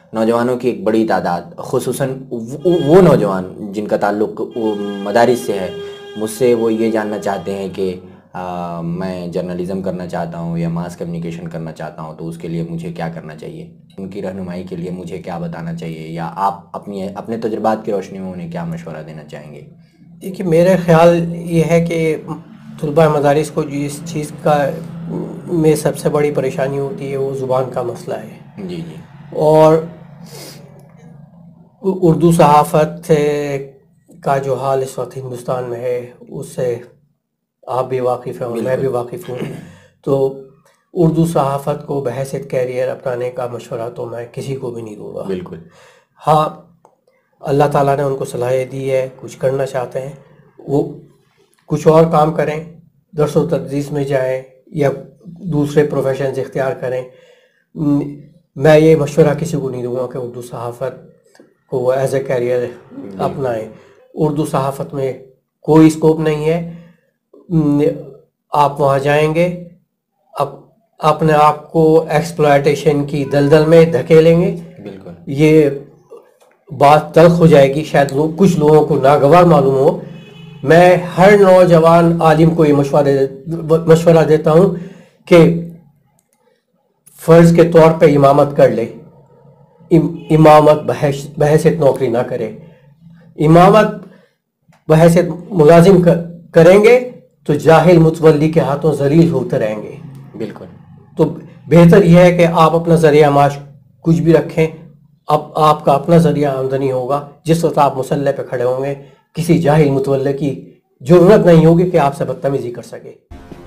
نوجوانوں کی ایک بڑی تعداد، خصوصاً وہ نوجوان جن کا تعلق مدارس سے ہے، مجھ سے وہ یہ جاننا چاہتے ہیں کہ میں جرنلزم کرنا چاہتا ہوں یا ماس کمیونیکیشن کرنا چاہتا ہوں، تو اس کے لیے مجھے کیا کرنا چاہیے؟ ان کی رہنمائی کے لیے مجھے کیا بتانا چاہیے، یا آپ اپنے تجربات کی روشنی میں انہیں کیا مشورہ دینا چاہیں گے؟ دیکھیے، میرا خیال یہ ہے کہ طلباء مدارس کو جس چیز کا میں سب سے بڑی پریشانی ہوتی ہے وہ زبان کا مسئلہ ہے. جی جی. اور اردو صحافت کا جو حال اس وقت ہندوستان میں ہے اس سے آپ بھی واقف ہیں اور میں بھی واقف ہوں. تو اردو صحافت کو بحیثیت کیریئر اپنانے کا مشورہ تو میں کسی کو بھی نہیں دوں گا. بالکل. ہاں، اللہ تعالیٰ نے ان کو صلاحیت دی ہے، کچھ کرنا چاہتے ہیں، وہ کچھ اور کام کریں، درس و تدریس میں جائیں یا دوسرے پروفیشنز اختیار کریں. میں یہ مشورہ کسی کو نہیں دوں گا کہ اردو صحافت کو وہ ایز اے کیریئر اپنائیں. اردو صحافت میں کوئی اسکوپ نہیں ہے. آپ وہاں جائیں گے، اپنے آپ کو ایکسپلائٹیشن کی دلدل میں دھکیلیں گے. بالکل. یہ بات تلخ ہو جائے گی، شاید کچھ لوگوں کو ناگوار معلوم ہو. میں ہر نوجوان عالم کو یہ مشورہ دیتا ہوں کہ فرض کے طور پہ امامت کر لے. امامت بحیثیت نوکری نہ کرے. امامت بحیثیت ملازم کریں گے تو جاہل متولی کے ہاتھوں ذلیل ہوتے رہیں گے. بالکل. تو بہتر یہ ہے کہ آپ اپنا ذریعہ معاش کچھ بھی رکھیں. اب آپ کا اپنا ذریعہ آمدنی ہوگا. جس وقت آپ مسلح پہ کھڑے ہوں گے، کسی جاہل متولے کی ضرورت نہیں ہوگی کہ آپ سے بدتمیزی کر سکے.